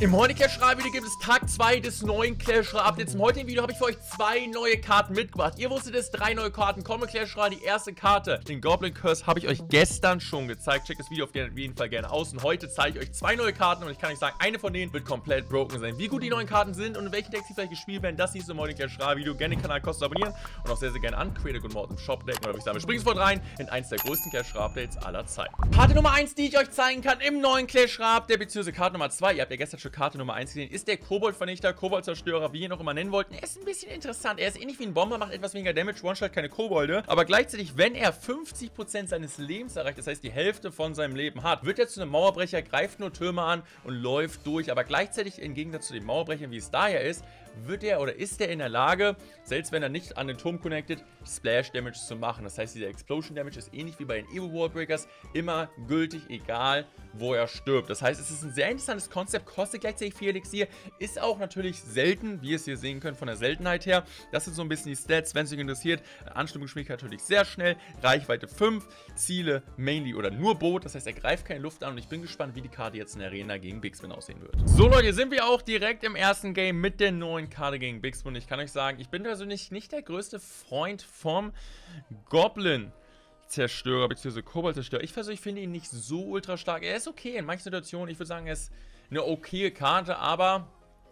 Im heutigen Clash Royale Video gibt es Tag 2 des neuen Clash Royale Updates. Im heutigen Video habe ich für euch 2 neue Karten mitgebracht. Ihr wusstet es, 3 neue Karten kommen im Clash Royale. Die erste Karte, den Goblin Curse, habe ich euch gestern schon gezeigt. Checkt das Video auf jeden Fall gerne aus. Und heute zeige ich euch 2 neue Karten und ich kann euch sagen, eine von denen wird komplett broken sein. Wie gut die neuen Karten sind und in welchen Decks sie vielleicht gespielt werden, das siehst du im heutigen Clash Royale Video. Gerne den Kanal kostenlos abonnieren und auch sehr, sehr gerne an Create a Good Mode im Shop decken. Oder würde ich sagen, wir springen sofort rein in eins der größten Clash Royale Updates aller Zeiten. Karte Nummer 1, die ich euch zeigen kann im neuen Clash Royale Update, beziehungsweise Karte Nummer 2. Ihr habt ja gestern schon Karte Nummer 1 gesehen. Ist der Kobold-Vernichter, Kobold-Zerstörer, wie ihr ihn auch immer nennen wollt. Er ist ein bisschen interessant. Er ist ähnlich wie ein Bomber, macht etwas weniger Damage, One-Shot keine Kobolde. Aber gleichzeitig, wenn er 50% seines Lebens erreicht, das heißt die Hälfte von seinem Leben hat, wird er zu einem Mauerbrecher, greift nur Türme an und läuft durch. Aber gleichzeitig, im Gegensatz zu den Mauerbrechern, wie es da ja ist, wird er oder ist er in der Lage, selbst wenn er nicht an den Turm connected, Splash Damage zu machen. Das heißt, dieser Explosion Damage ist ähnlich wie bei den Evo Wallbreakers immer gültig, egal wo er stirbt. Das heißt, es ist ein sehr interessantes Konzept, kostet gleichzeitig 4 Elixier, ist auch natürlich selten, wie ihr es hier sehen könnt von der Seltenheit her. Das sind so ein bisschen die Stats, wenn es euch interessiert. Anstimmungsgeschwindigkeit natürlich sehr schnell, Reichweite 5, Ziele mainly oder nur Boot, das heißt, er greift keine Luft an und ich bin gespannt, wie die Karte jetzt in der Arena gegen Bigspin aussehen wird. So Leute, sind wir auch direkt im ersten Game mit der neuen Karte gegen Bigspin. Ich kann euch sagen, ich bin persönlich nicht der größte Freund vom Goblin-Zerstörer bzw. Kobold-Zerstörer. Ich persönlich finde ihn nicht so ultra stark. Er ist okay in manchen Situationen. Ich würde sagen, er ist eine okaye Karte, aber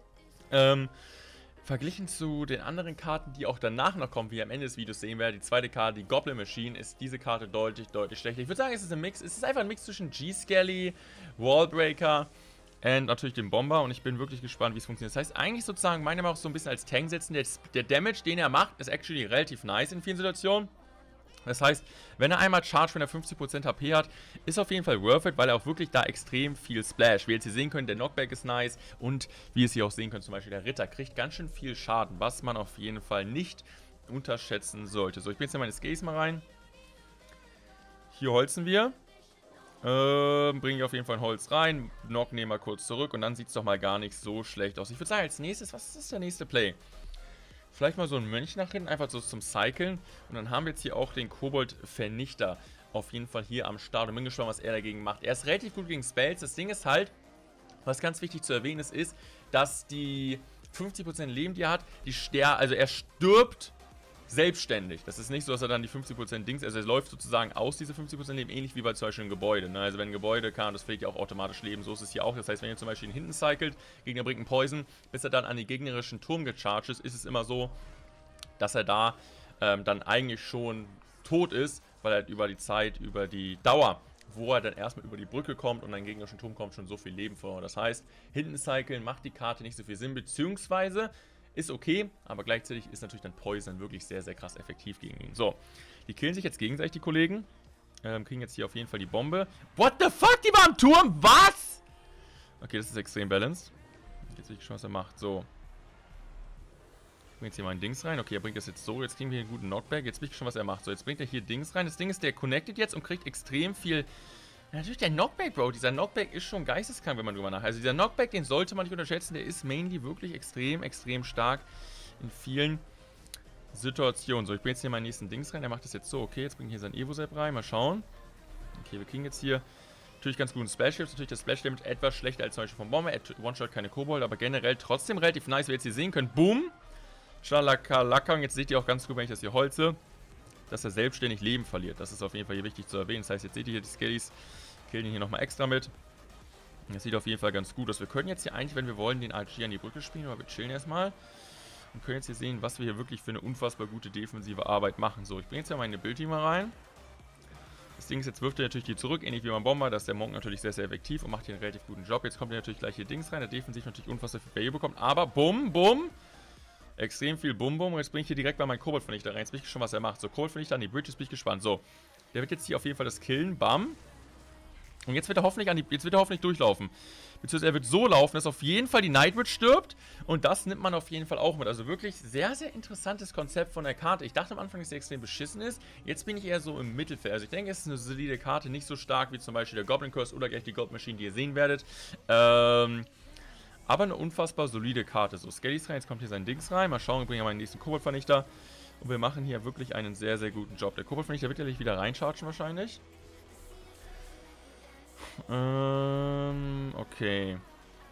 verglichen zu den anderen Karten, die auch danach noch kommen, wie ihr am Ende des Videos sehen werdet, die zweite Karte, die Goblin Machine, ist diese Karte deutlich schlechter. Ich würde sagen, es ist ein Mix. Es ist einfach ein Mix zwischen G-Skelly, Wallbreaker und natürlich den Bomber und ich bin wirklich gespannt, wie es funktioniert. Das heißt, eigentlich sozusagen, meine Meinung auch so ein bisschen als Tank setzen. Der Damage, den er macht, ist actually relativ nice in vielen Situationen. Das heißt, wenn er einmal charge, wenn er 50% HP hat, ist auf jeden Fall worth it, weil er auch wirklich da extrem viel Splash. Wie ihr jetzt hier sehen könnt, der Knockback ist nice und wie ihr es hier auch sehen könnt, zum Beispiel der Ritter kriegt ganz schön viel Schaden, was man auf jeden Fall nicht unterschätzen sollte. So, ich bin jetzt in meine Skates mal rein. Hier holzen wir. Bringe ich auf jeden Fall ein Holz rein, Knock nehmen wir kurz zurück und dann sieht es doch mal gar nicht so schlecht aus. Ich würde sagen, als nächstes, was ist der nächste Play? Vielleicht mal so ein Mönch nach hinten, einfach so zum Cyclen. Und dann haben wir jetzt hier auch den Kobold-Vernichter auf jeden Fall hier am Start. Und bin gespannt, was er dagegen macht. Er ist relativ gut gegen Spells. Das Ding ist halt, was ganz wichtig zu erwähnen ist, dass die 50% Leben, die er hat, also er stirbt selbstständig. Das ist nicht so, dass er dann die 50% Dings, also er läuft sozusagen aus, diese 50% Leben, ähnlich wie bei zum Beispiel einem Gebäude. Ne? Also wenn ein Gebäude kann, das fehlt ja auch automatisch Leben, so ist es hier auch. Das heißt, wenn ihr zum Beispiel ihn hinten cycelt, Gegner bringt einen Poison, bis er dann an den gegnerischen Turm gecharged ist, ist es immer so, dass er da dann eigentlich schon tot ist, weil er über die Zeit, über die Dauer, wo er dann erstmal über die Brücke kommt und an den gegnerischen Turm kommt, schon so viel Leben verloren. Das heißt, hinten cyclen macht die Karte nicht so viel Sinn, beziehungsweise ist okay, aber gleichzeitig ist natürlich dann Poison wirklich sehr, sehr krass effektiv gegen ihn. So, die killen sich jetzt gegenseitig, die Kollegen. Kriegen jetzt hier auf jeden Fall die Bombe. What the fuck, die war am Turm? Was? Okay, das ist extrem balanced. Jetzt sehe ich schon, was er macht. So. Ich bringe jetzt hier mal ein Dings rein. Okay, er bringt das jetzt so. Jetzt kriegen wir hier einen guten Knockback. Jetzt bin ich schon, was er macht. So, jetzt bringt er hier Dings rein. Das Ding ist, der connectet jetzt und kriegt extrem viel. Natürlich der Knockback, Bro. Dieser Knockback ist schon geisteskrank, wenn man drüber nachdenkt. Also dieser Knockback, den sollte man nicht unterschätzen. Der ist mainly wirklich extrem stark in vielen Situationen. So, ich bringe jetzt hier meinen nächsten Dings rein. Der macht das jetzt so. Okay, jetzt bringe ich hier sein Evo-Sap rein. Mal schauen. Okay, wir kriegen jetzt hier natürlich ganz guten Splash-Damage. Natürlich das Splash-Damage etwas schlechter als zum Beispiel vom Bomber. One-Shot keine Kobold, aber generell trotzdem relativ nice, wie ihr jetzt hier sehen könnt. Boom! Schalakalaka. Und jetzt seht ihr auch ganz gut, wenn ich das hier holze, dass er selbstständig Leben verliert. Das ist auf jeden Fall hier wichtig zu erwähnen. Das heißt, jetzt seht ihr hier die Skellies, killen ihn hier nochmal extra mit. Das sieht auf jeden Fall ganz gut aus. Wir können jetzt hier eigentlich, wenn wir wollen, den RG an die Brücke spielen, aber wir chillen erstmal. Und können jetzt hier sehen, was wir hier wirklich für eine unfassbar gute defensive Arbeit machen. So, ich bringe jetzt ja meine Ability mal rein. Das Ding ist, jetzt wirft er natürlich hier zurück, ähnlich wie beim Bomber. Da ist der Monk natürlich sehr, sehr effektiv und macht hier einen relativ guten Job. Jetzt kommt er natürlich gleich hier Dings rein, der defensiv natürlich unfassbar viel Barrier bekommt. Aber bumm, bumm. Extrem viel Bum-Bum. Und jetzt bringe ich hier direkt mal meinen Kobold-Vernichter rein. Jetzt bin ich gespannt, was er macht. So, Kobold-Vernichter an die Bridges, bin ich gespannt. So, der wird jetzt hier auf jeden Fall das killen. Bam. Und jetzt wird er hoffentlich durchlaufen. Beziehungsweise er wird so laufen, dass auf jeden Fall die Nightwitch stirbt. Und das nimmt man auf jeden Fall auch mit. Also wirklich sehr, sehr interessantes Konzept von der Karte. Ich dachte am Anfang, dass sie extrem beschissen ist. Jetzt bin ich eher so im Mittelfeld. Also ich denke, es ist eine solide Karte. Nicht so stark wie zum Beispiel der Goblin Curse oder gleich die Gold Machine, die ihr sehen werdet. Aber eine unfassbar solide Karte. So, Skellies rein, jetzt kommt hier sein Dings rein. Mal schauen, wir bringen ja meinen nächsten Kobold-Vernichter. Und wir machen hier wirklich einen sehr, sehr guten Job. Der Kobold-Vernichter wird ja gleich wieder reinchargen wahrscheinlich. Okay.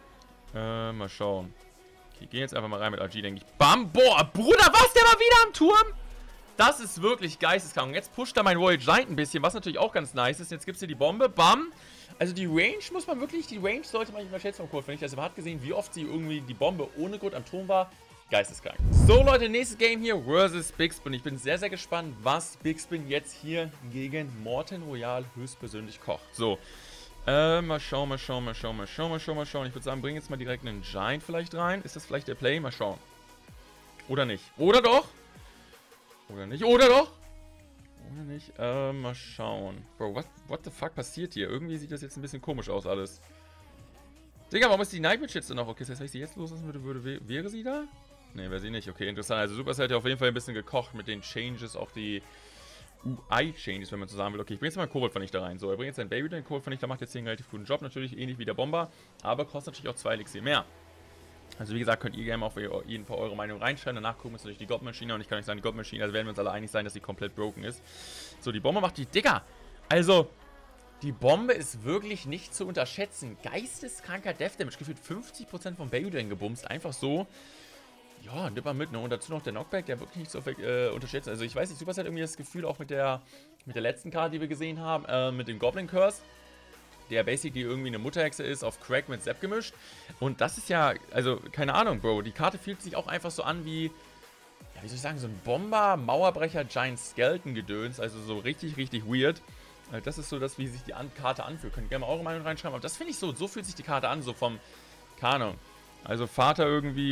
Mal schauen. Okay, gehen jetzt einfach mal rein mit RG, denke ich. Bam! Boah, Bruder, was? Der war wieder am Turm? Das ist wirklich geisteskrank. Jetzt pusht da mein Royal Giant ein bisschen, was natürlich auch ganz nice ist. Jetzt gibt es hier die Bombe. Bam! Also die Range muss man wirklich, die Range sollte man nicht unterschätzen vom Code, finde ich. Also man hat gesehen, wie oft sie irgendwie die Bombe ohne Gurt am Turm war. Geisteskrank. So Leute, nächstes Game hier versus Bigspin. Ich bin sehr, sehr gespannt, was Bigspin jetzt hier gegen Morten Royal höchstpersönlich kocht. So. Mal schauen. Ich würde sagen, bring jetzt mal direkt einen Giant vielleicht rein. Ist das vielleicht der Play? Mal schauen. Oder nicht. Oder doch? Oder nicht. Oder doch? Oder nicht. Mal schauen. Bro, what the fuck passiert hier? Irgendwie sieht das jetzt ein bisschen komisch aus alles. Digga, warum ist die Nightwitch jetzt noch? Okay, das heißt, wenn ich sie jetzt loslassen würde, wäre sie da? Ne, wäre sie nicht. Okay, interessant. Also Supercell hat ja auf jeden Fall ein bisschen gekocht mit den Changes, auch die UI-Changes, wenn man so sagen will. Okay, ich bringe jetzt mal einen Kobold-Vernichter rein. So, er bringt jetzt seinen Baby, den Kobold-Vernichter, macht jetzt hier einen relativ guten Job. Natürlich ähnlich wie der Bomber, aber kostet natürlich auch 2 Elixier mehr. Also wie gesagt, könnt ihr gerne auch für jeden Fall eure Meinung reinschreiben. Danach gucken wir uns natürlich die Goblin-Maschine und ich kann euch sagen, die Goblin-Maschine, also werden wir uns alle einig sein, dass sie komplett broken ist. So, die Bombe macht die Digga. Also, die Bombe ist wirklich nicht zu unterschätzen. Geisteskranker Death Damage, gefühlt 50% vom Baby Drain gebumst. Einfach so. Ja, nimm mal mit, ne? Und dazu noch der Knockback, der wirklich nicht so unterschätzt. Also ich weiß nicht, Supercell hat irgendwie das Gefühl, auch mit der letzten Karte, die wir gesehen haben, mit dem Goblin Curse, der basically irgendwie eine Mutterhexe ist, auf Crack mit Sepp gemischt. Und das ist ja, also keine Ahnung, Bro, die Karte fühlt sich auch einfach so an wie, ja, wie soll ich sagen, so ein Bomber, Mauerbrecher, Giant Skeleton Gedöns, also so richtig, richtig weird. Das ist so das, wie sich die Karte anfühlt. Könnt ihr gerne mal eure Meinung reinschreiben, aber das finde ich so fühlt sich die Karte an, so vom, keine Ahnung. Also Vater irgendwie,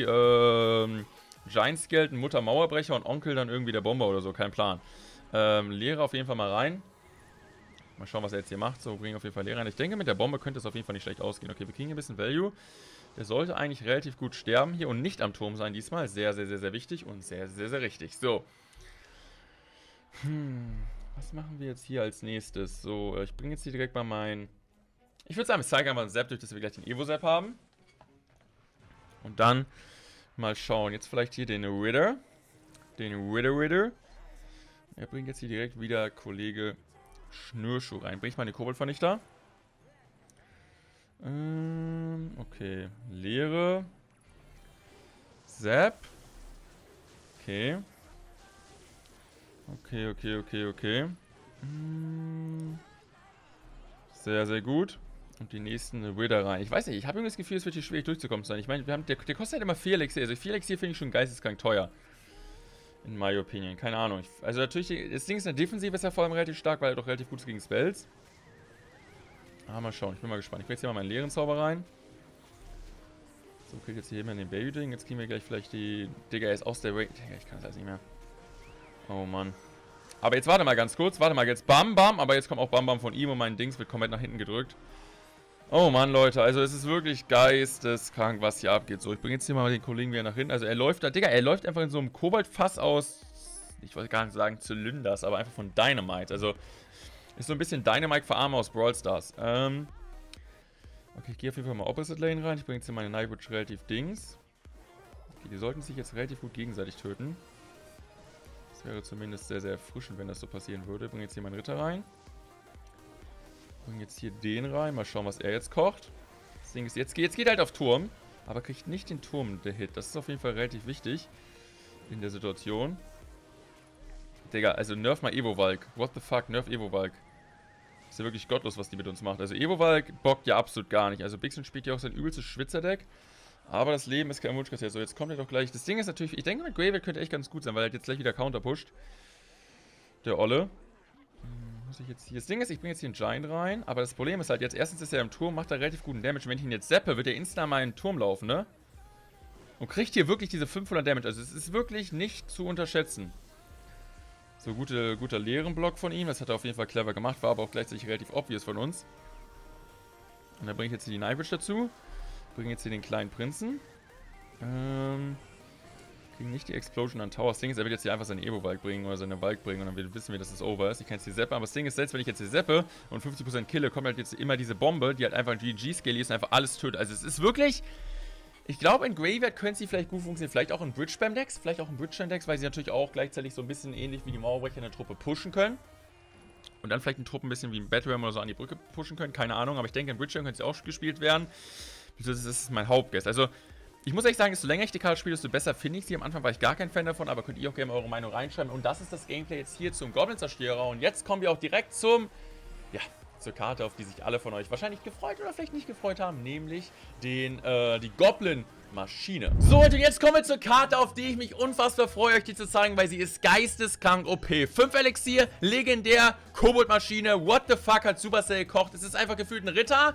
Giant Skeleton, Mutter Mauerbrecher und Onkel dann irgendwie der Bomber oder so, kein Plan. Lehrer auf jeden Fall mal rein. Mal schauen, was er jetzt hier macht. So, bringen auf jeden Fall Lehrer rein. Ich denke, mit der Bombe könnte es auf jeden Fall nicht schlecht ausgehen. Okay, wir kriegen hier ein bisschen Value. Der sollte eigentlich relativ gut sterben hier und nicht am Turm sein diesmal. Sehr, sehr, sehr, sehr wichtig und sehr, sehr, sehr richtig. So. Was machen wir jetzt hier als nächstes? So, ich bringe jetzt hier direkt mal mein... Ich würde sagen, ich zeige einfach einen Zap durch, dass wir gleich den Evo-Zap haben. Und dann mal schauen. Jetzt vielleicht hier den Ritter. Den Ritter. Er bringt jetzt hier direkt wieder Kollege Schnürschuh rein. Bring ich mal den Koboldvernichter. Okay. Leere. Zap. Okay. Okay. Sehr, sehr gut. Und die nächsten Ritter rein. Ich weiß nicht, ich habe irgendwie das Gefühl, es wird hier schwierig durchzukommen sein. Ich meine, der kostet halt immer 4 Elixier. Also 4 Elixier finde ich schon geisteskrank teuer. In my opinion. Keine Ahnung. Also natürlich, das Ding ist, in der Defensive ist er vor allem relativ stark, weil er doch relativ gut ist gegen Spells. Ah, mal schauen. Ich bin mal gespannt. Ich bringe jetzt hier mal meinen leeren Zauber rein. So, kriegt jetzt hier jemand den Baby-Ding. Jetzt kriegen wir gleich vielleicht die... Digga, er ist aus der Range. Digga, ich kann das alles nicht mehr. Oh, Mann. Aber jetzt warte mal ganz kurz. Warte mal, jetzt Bam Bam. Aber jetzt kommt auch Bam Bam von ihm und mein Dings wird komplett nach hinten gedrückt. Oh Mann, Leute, also es ist wirklich geisteskrank, was hier abgeht. So, ich bringe jetzt hier mal den Kollegen wieder nach hinten. Also er läuft da, Digga, er läuft einfach in so einem Koboldfass aus, ich wollte gar nicht sagen Zylinders, aber einfach von Dynamite. Also ist so ein bisschen Dynamite für Arme aus Brawl Stars. Okay, ich gehe auf jeden Fall mal Opposite Lane rein. Ich bringe jetzt hier meine Nightwitch relativ Dings. Okay, die sollten sich jetzt relativ gut gegenseitig töten. Das wäre zumindest sehr, sehr erfrischend, wenn das so passieren würde. Ich bringe jetzt hier meinen Ritter rein. Bringen jetzt hier den rein. Mal schauen, was er jetzt kocht. Das Ding ist, jetzt geht halt auf Turm. Aber kriegt nicht den Turm, der Hit. Das ist auf jeden Fall relativ wichtig. In der Situation. Digga, also nerf mal Evo-Valk. What the fuck, nerf Evo-Valk. Ist ja wirklich gottlos, was die mit uns macht. Also Evo-Valk bockt ja absolut gar nicht. Also Bigspin spielt ja auch sein übelstes Schwitzerdeck. Aber das Leben ist kein Wunschkassier. So, jetzt kommt er doch gleich. Das Ding ist natürlich, ich denke, mit Graveyard könnte echt ganz gut sein, weil er jetzt gleich wieder Counter pusht. Der Olle. Muss ich jetzt hier... Das Ding ist, ich bringe jetzt hier einen Giant rein, aber das Problem ist halt jetzt, erstens ist er im Turm, macht er relativ guten Damage. Und wenn ich ihn jetzt zappe, wird er instant mal in den Turm laufen, ne? Und kriegt hier wirklich diese 500 Damage. Also es ist wirklich nicht zu unterschätzen. So, guter leeren Block von ihm. Das hat er auf jeden Fall clever gemacht, war aber auch gleichzeitig relativ obvious von uns. Und dann bringe ich jetzt hier die Nightwitch dazu. Bringe jetzt hier den kleinen Prinzen. Kriegen nicht die Explosion an Tower. Das Ding ist, er wird jetzt hier einfach seine Evo-Valk bringen oder seine Valk bringen und dann wissen wir, dass es over ist. Ich kann jetzt hier zappen, aber das Ding ist, selbst wenn ich jetzt hier zappe und 50% kille, kommt halt jetzt immer diese Bombe, die halt einfach ein GG-Scale ist und einfach alles tötet. Also es ist wirklich... Ich glaube, in Graveyard können sie vielleicht gut funktionieren. Vielleicht auch in Bridge-Spam-Decks. Vielleicht auch in Bridge-Spam-Decks, weil sie natürlich auch gleichzeitig so ein bisschen ähnlich wie die Mauerbrecher in der Truppe pushen können. Und dann vielleicht eine Truppe ein bisschen wie ein Batram oder so an die Brücke pushen können. Keine Ahnung, aber ich denke, in Bridge-Spam können sie auch gespielt werden. Das ist mein Hauptguess. Also, ich muss ehrlich sagen, desto länger ich die Karte spiele, desto besser finde ich sie. Am Anfang war ich gar kein Fan davon, aber könnt ihr auch gerne eure Meinung reinschreiben. Und das ist das Gameplay jetzt hier zum Goblin-Zerstörer. Und jetzt kommen wir auch direkt zur Karte, auf die sich alle von euch wahrscheinlich gefreut oder vielleicht nicht gefreut haben, nämlich die Goblin-Maschine. So, und jetzt kommen wir zur Karte, auf die ich mich unfassbar freue, euch die zu zeigen, weil sie ist geisteskrank OP. 5 Elixier, legendär, Kobold-Maschine, what the fuck, hat Supercell gekocht. Es ist einfach gefühlt ein Ritter,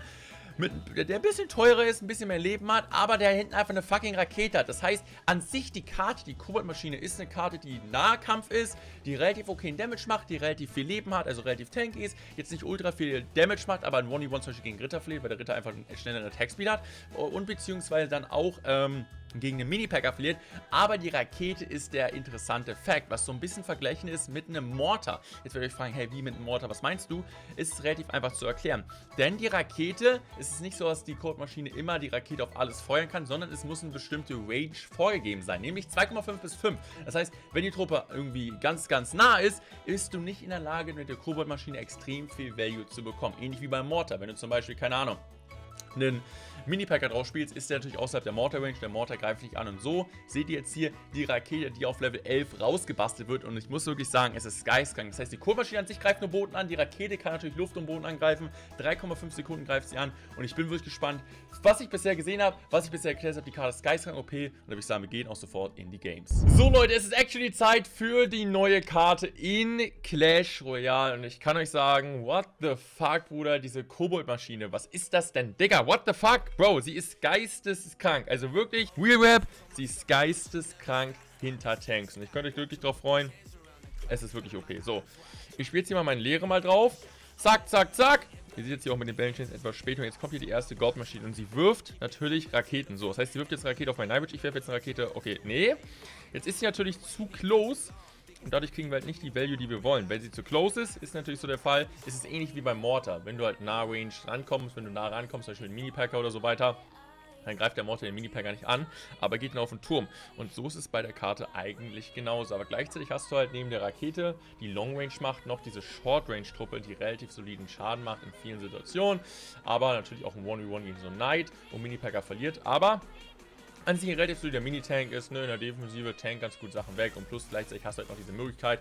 der ein bisschen teurer ist, ein bisschen mehr Leben hat, aber der hinten einfach eine fucking Rakete hat. Das heißt, an sich die Karte, die Kobold-Maschine, ist eine Karte, die Nahkampf ist, die relativ okayen Damage macht, die relativ viel Leben hat, also relativ tanky ist, jetzt nicht ultra viel Damage macht, aber ein 1v1 zum Beispiel gegen Ritter verliert, weil der Ritter einfach einen schnelleren Attack-Speed hat und beziehungsweise dann auch gegen den Mini-Packer verliert, aber die Rakete ist der interessante Fact, was so ein bisschen vergleichen ist mit einem Mortar. Jetzt werdet ihr euch fragen, hey, wie mit einem Mortar, was meinst du? Ist relativ einfach zu erklären, denn die Rakete, es ist nicht so, dass die Code-Maschine immer die Rakete auf alles feuern kann, sondern es muss eine bestimmte Range vorgegeben sein, nämlich 2,5 bis 5. Das heißt, wenn die Truppe irgendwie ganz, ganz nah ist, bist du nicht in der Lage, mit der Kobold-Maschine extrem viel Value zu bekommen. Ähnlich wie beim Mortar, wenn du zum Beispiel, keine Ahnung, einen Mini-Packer drauf spielst, ist der natürlich außerhalb der Mortar-Range, der Mortar greift nicht an und so seht ihr jetzt hier die Rakete, die auf Level 11 rausgebastelt wird und ich muss wirklich sagen, es ist geistkrank. Das heißt, die Kobold-Maschine an sich greift nur Boden an, die Rakete kann natürlich Luft und Boden angreifen, 3,5 Sekunden greift sie an und ich bin wirklich gespannt, was ich bisher gesehen habe, was ich bisher erklärt habe. Die Karte ist geistkrank OP und da würde ich sagen, wir gehen auch sofort in die Games. So Leute, es ist actually Zeit für die neue Karte in Clash Royale und ich kann euch sagen, what the fuck, Bruder, diese Kobold-Maschine, was ist das denn, Digga, what the fuck? Bro, sie ist geisteskrank. Also wirklich, Real Rap, sie ist geisteskrank hinter Tanks. Und ich könnte euch wirklich drauf freuen. Es ist wirklich okay. So, ich spiele jetzt hier mal meine Leere mal drauf. Zack, zack, zack. Ihr seht jetzt hier auch mit den Ballenchains etwas später. Und jetzt kommt hier die erste Gold-Maschine. Und sie wirft natürlich Raketen. So, das heißt, sie wirft jetzt eine Rakete auf mein Nightwitch. Ich werfe jetzt eine Rakete. Okay, nee. Jetzt ist sie natürlich zu close. Und dadurch kriegen wir halt nicht die Value, die wir wollen. Wenn sie zu close ist natürlich so der Fall, ist es ähnlich wie beim Mortar. Wenn du halt nah Range rankommst, wenn du nah rankommst, zum Beispiel mit Mini-Packer oder so weiter, dann greift der Mortar den Mini-Packer nicht an, aber geht dann auf den Turm. Und so ist es bei der Karte eigentlich genauso. Aber gleichzeitig hast du halt neben der Rakete, die Long Range macht, noch diese Short Range-Truppe, die relativ soliden Schaden macht in vielen Situationen. Aber natürlich auch ein 1v1 gegen so einen Knight, wo Mini-Packer verliert. Aber an sich ein relativ solider Mini-Tank ist, ne, in der Defensive Tank ganz gut Sachen weg und plus gleichzeitig hast du halt noch diese Möglichkeit,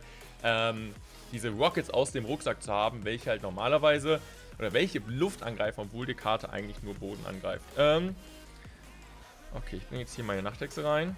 diese Rockets aus dem Rucksack zu haben, welche halt normalerweise, oder welche Luft angreifen, obwohl die Karte eigentlich nur Boden angreift. Okay, ich bringe jetzt hier meine Nachthexe rein.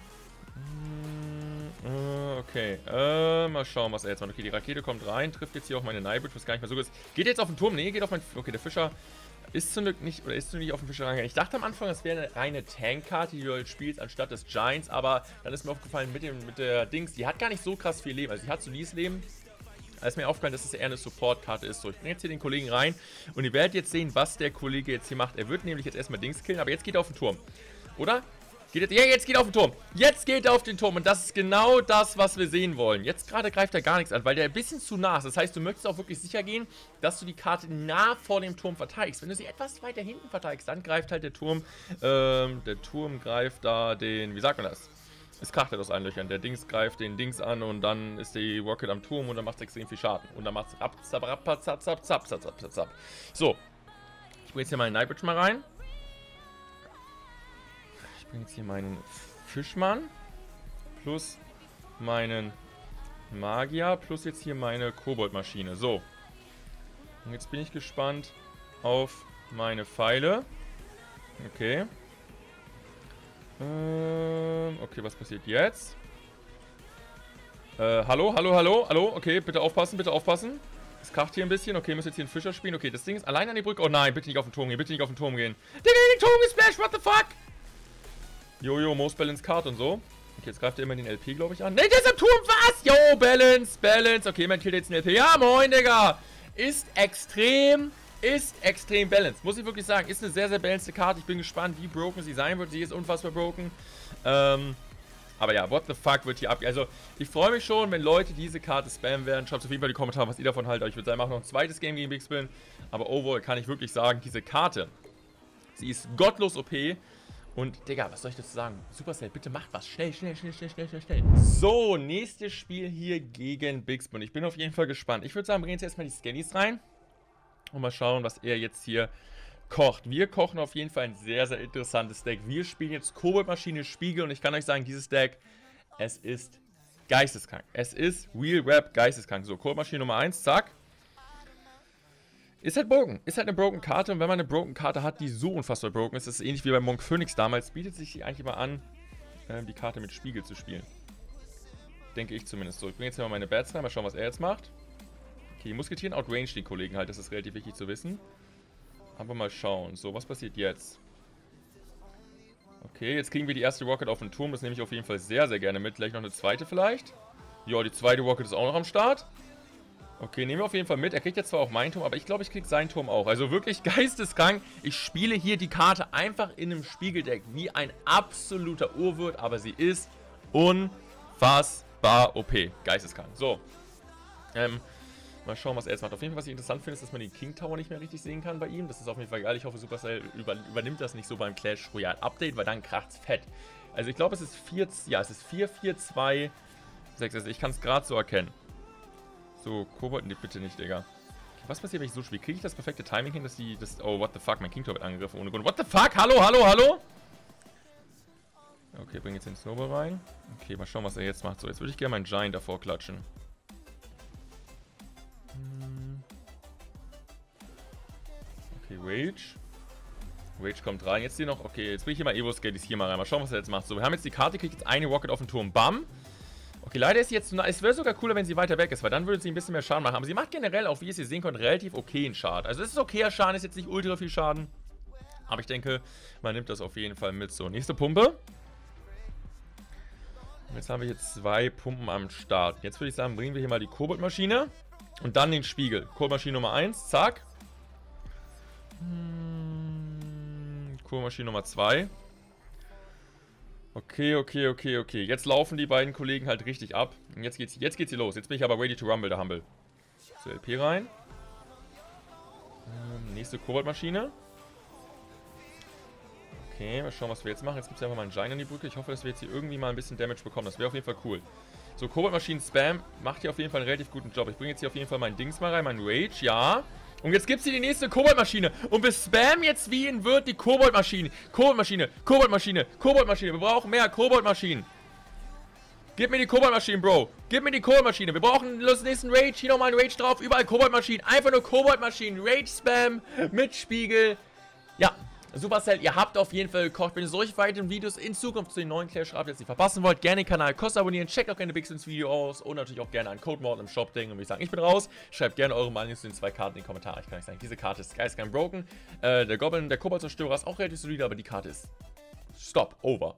Okay, mal schauen, was er jetzt macht. Okay, die Rakete kommt rein, trifft jetzt hier auch meine Nightwitch, was gar nicht mehr so ist. Geht jetzt auf den Turm? Nee, geht auf mein... Okay, der Fischer... Ist zum Glück nicht, oder ist zum Glück nicht auf den Fischer reingegangen. Ich dachte am Anfang, das wäre eine reine Tank-Karte, die du halt spielst, anstatt des Giants, aber dann ist mir aufgefallen, mit der Dings, die hat gar nicht so krass viel Leben. Also die hat solides Leben. Da ist mir aufgefallen, dass es eher eine Support-Karte ist. So, ich bringe jetzt hier den Kollegen rein und ihr werdet jetzt sehen, was der Kollege jetzt hier macht. Er wird nämlich jetzt erstmal Dings killen, aber jetzt geht er auf den Turm. Oder? Ja, jetzt geht er auf den Turm. Jetzt geht er auf den Turm und das ist genau das, was wir sehen wollen. Jetzt gerade greift er gar nichts an, weil der ein bisschen zu nah ist. Das heißt, du möchtest auch wirklich sicher gehen, dass du die Karte nah vor dem Turm verteidigst. Wenn du sie etwas weiter hinten verteidigst, dann greift halt der Turm, greift da den, wie sagt man das? Es kracht halt aus allen Löchern. Der Dings greift den Dings an und dann ist die Rocket am Turm und dann macht es extrem viel Schaden. Und dann macht es So. Ich bringe jetzt hier meinen Nightwitch mal rein. Ich bringe jetzt hier meinen Fischmann plus meinen Magier plus jetzt hier meine Kobold-Maschine. So. Und jetzt bin ich gespannt auf meine Pfeile. Okay. Okay, was passiert jetzt? Hallo? Okay, bitte aufpassen, bitte aufpassen. Es kracht hier ein bisschen. Okay, müssen jetzt hier einen Fischer spielen. Okay, das Ding ist allein an die Brücke. Oh nein, bitte nicht auf den Turm gehen, bitte nicht auf den Turm gehen. Digga, den Turm gesplash, what the fuck? Jojo, Most Balance Card und so. Okay, jetzt greift er immer den LP, glaube ich, an. Ne, der ist am Turm, was? Jo, Balance. Okay, man killt jetzt den LP. Ja, moin, Digga. Ist extrem balanced. Muss ich wirklich sagen. Ist eine sehr, sehr balanced Karte. Ich bin gespannt, wie broken sie sein wird. Sie ist unfassbar broken. Aber ja, what the fuck wird hier ab... Also, ich freue mich schon, wenn Leute diese Karte spammen werden. Schreibt auf jeden Fall in die Kommentare, was ihr davon haltet. Ich würde sagen, wir machen noch ein zweites Game gegen Big Spin. Aber overall kann ich wirklich sagen, diese Karte, sie ist gottlos OP. Und, Digga, was soll ich dazu sagen? Supercell, bitte macht was. Schnell. So, nächstes Spiel hier gegen Big Spin. Ich bin auf jeden Fall gespannt. Ich würde sagen, wir gehen jetzt erstmal die Scannies rein. Und mal schauen, was er jetzt hier kocht. Wir kochen auf jeden Fall ein sehr, sehr interessantes Deck. Wir spielen jetzt Koboldmaschine Spiegel und ich kann euch sagen, dieses Deck, es ist geisteskrank. Es ist Real Rap geisteskrank. So, Koboldmaschine Nummer 1, zack. Ist halt broken. Ist halt eine broken Karte und wenn man eine broken Karte hat, die so unfassbar broken ist, ist es ähnlich wie bei Monk Phoenix damals, bietet sich eigentlich immer an, die Karte mit Spiegel zu spielen. Denke ich zumindest so. Ich bringe jetzt hier mal meine Bats rein, mal schauen, was er jetzt macht. Okay, Musketieren outrange die Kollegen halt, das ist relativ wichtig zu wissen. Aber mal schauen. So, was passiert jetzt? Okay, jetzt kriegen wir die erste Rocket auf den Turm. Das nehme ich auf jeden Fall sehr, sehr gerne mit. Gleich noch eine zweite vielleicht. Ja, die zweite Rocket ist auch noch am Start. Okay, nehmen wir auf jeden Fall mit. Er kriegt jetzt zwar auch meinen Turm, aber ich glaube, ich kriege seinen Turm auch. Also wirklich geisteskrank. Ich spiele hier die Karte einfach in einem Spiegeldeck wie ein absoluter Urwirt, aber sie ist unfassbar OP. Geisteskrank. So. Mal schauen, was er jetzt macht. Auf jeden Fall, was ich interessant finde, ist, dass man den King Tower nicht mehr richtig sehen kann bei ihm. Das ist auf jeden Fall geil. Ich hoffe, Supercell übernimmt das nicht so beim Clash Royale Update, weil dann kracht's fett. Also ich glaube, es ist 4, ja, es ist 4, 4, 2, 6. Also ich kann es gerade so erkennen. So, Kobold, nee, bitte nicht, Digga. Okay, was passiert, wenn ich so spiele? Kriege ich das perfekte Timing hin, dass die, oh, what the fuck, mein King Tower wird angegriffen ohne Grund. What the fuck? Hallo, hallo, hallo? Okay, bring jetzt den Snowball rein. Okay, mal schauen, was er jetzt macht. So, jetzt würde ich gerne meinen Giant davor klatschen. Okay, Rage. Rage kommt rein. Jetzt hier noch. Okay, jetzt bringe ich hier mal Evo-Skaties hier mal rein. Mal schauen, was er jetzt macht. So, wir haben jetzt die Karte, kriegt jetzt eine Rocket auf den Turm. Bam. Okay, leider ist sie jetzt zu nah. Es wäre sogar cooler, wenn sie weiter weg ist, weil dann würde sie ein bisschen mehr Schaden machen. Aber sie macht generell, auch wie ihr es hier sehen könnt, relativ okayen Schaden. Also es ist okayer Schaden, ist jetzt nicht ultra viel Schaden. Aber ich denke, man nimmt das auf jeden Fall mit. So, nächste Pumpe. Und jetzt haben wir hier 2 Pumpen am Start. Jetzt würde ich sagen, bringen wir hier mal die Koboldmaschine. Und dann den Spiegel. Koboldmaschine Nummer 1, zack. Koboldmaschine Nummer 2. Okay, okay, okay, okay. Jetzt laufen die beiden Kollegen halt richtig ab. Und jetzt geht's hier los. Jetzt bin ich aber ready to rumble, der Humble. So, LP rein. Nächste Koboldmaschine. Okay, mal schauen, was wir jetzt machen. Jetzt gibt es einfach mal einen Giant in die Brücke. Ich hoffe, dass wir jetzt hier irgendwie mal ein bisschen Damage bekommen. Das wäre auf jeden Fall cool. So, Koboldmaschinen-Spam macht hier auf jeden Fall einen relativ guten Job. Ich bringe jetzt hier auf jeden Fall meinen Dings mal rein, meinen Rage, ja. Und jetzt gibt es hier die nächste Koboldmaschine. Und wir spammen jetzt wie in Wirt die Koboldmaschine. Koboldmaschine, Koboldmaschine, Koboldmaschine. Wir brauchen mehr Koboldmaschinen. Gib mir die Koboldmaschinen, Bro. Gib mir die Koboldmaschine. Wir brauchen den nächsten Rage. Hier nochmal ein Rage drauf. Überall Koboldmaschinen. Einfach nur Koboldmaschinen. Rage-Spam mit Spiegel. Ja. Supercell, ihr habt auf jeden Fall gekocht. Wenn ihr solche weiteren Videos in Zukunft zu den neuen Clash Royale jetzt nicht verpassen wollt, gerne den Kanal kostenlos abonnieren. Checkt auch gerne Big Video aus und natürlich auch gerne einen Code-Mord im Shop denken. Und ich sagen, ich bin raus. Schreibt gerne eure Meinung zu den 2 Karten in die Kommentare. Ich kann euch sagen, diese Karte ist geisteskrank broken. Der Goblin, der Kobold-Zerstörer ist auch relativ solide, aber die Karte ist Stop, over.